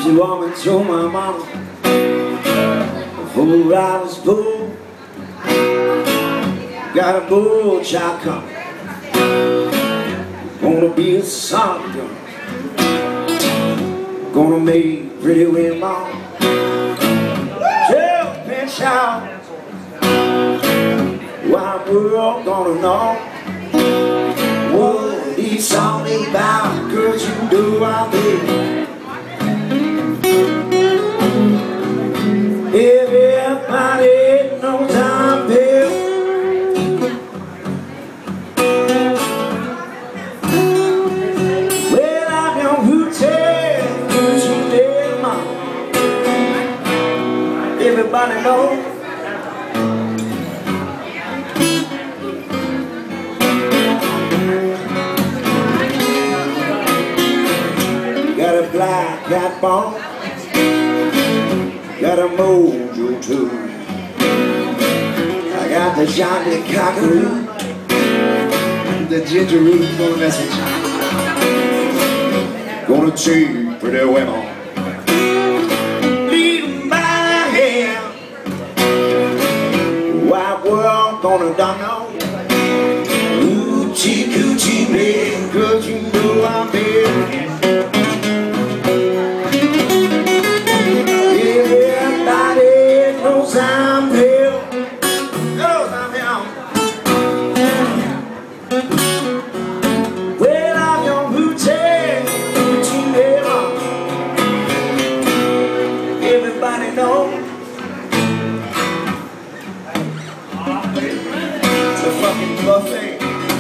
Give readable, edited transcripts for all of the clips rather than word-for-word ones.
Gypsy woman told my mama before I was born, got a bull child coming, gonna be a son gun, gonna make pretty women jump and shout. Wide world gonna know what it's all about. Girls, you do I live. Everybody knows I'm there. Well, I know who tells, cause you live, mama. Everybody knows. Got a black cat bone, got a mojo too. I got the Johnny Cockaroo, the ginger root for the message. Gonna take pretty women, lead them by the hand. White world gonna know. Hoochie Coochie man, cause you know I'm here. I'm here, cause I'm here. Well, I'm your Hoochie Coochie neighbor. Everybody knows it's a fucking buffet.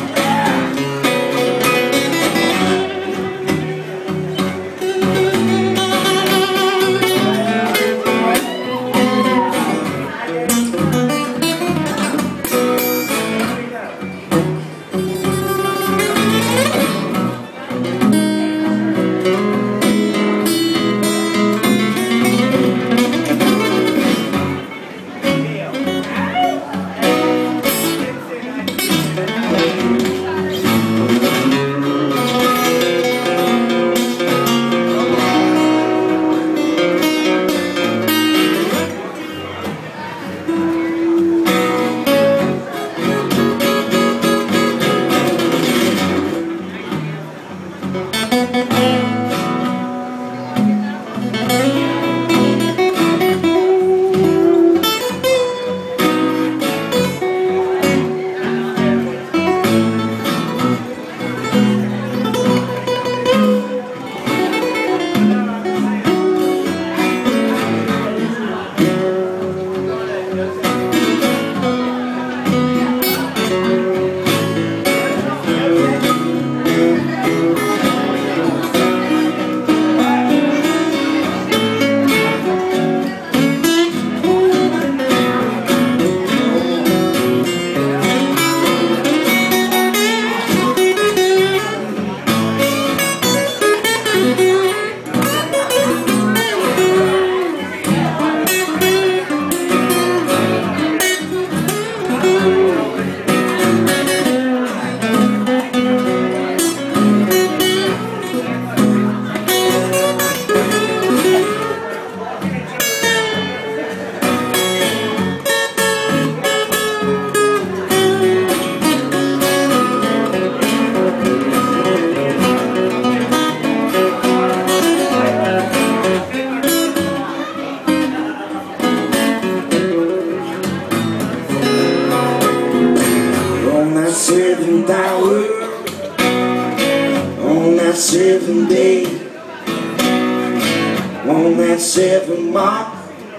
Seventh hour, on that 7th day, on that 7th mark,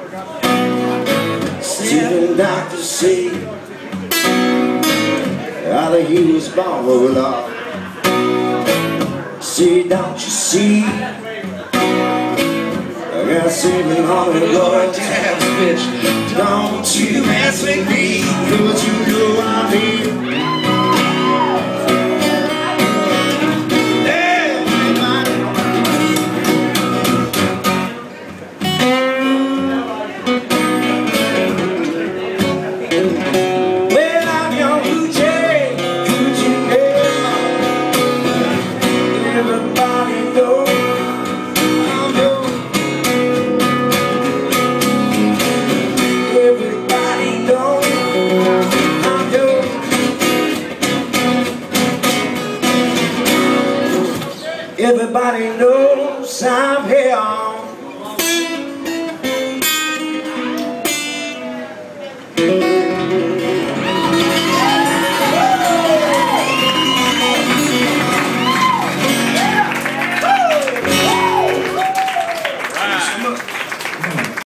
7 doctors say all he was born with love. See, don't you see, I got 700 Lord tabs, bitch. Don't you mess with me, cause you know I'm here.